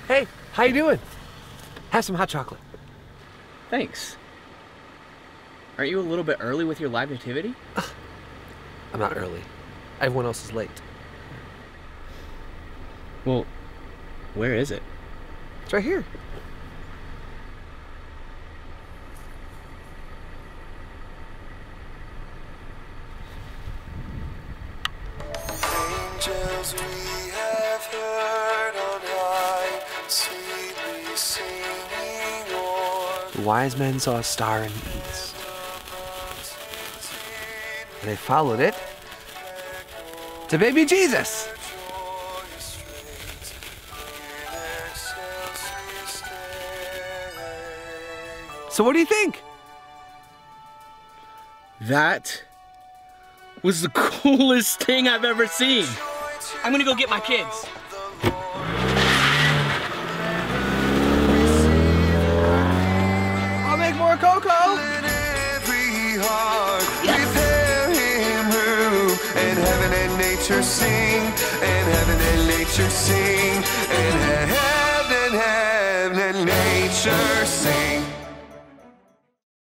Hey, how you doing? Have some hot chocolate. Thanks. Aren't you a little bit early with your live nativity? I'm not early. Everyone else is late. Well, where is it? It's right here. Angels we have heard on high, sweetly singing o'er. The wise men saw a star in the east, and they followed it to baby Jesus. So what do you think? That was the coolest thing I've ever seen. I'm gonna go get my kids. I'll make more cocoa. Let every heart prepare him room, and heaven and nature sing, and heaven and nature sing, and heaven and nature sing.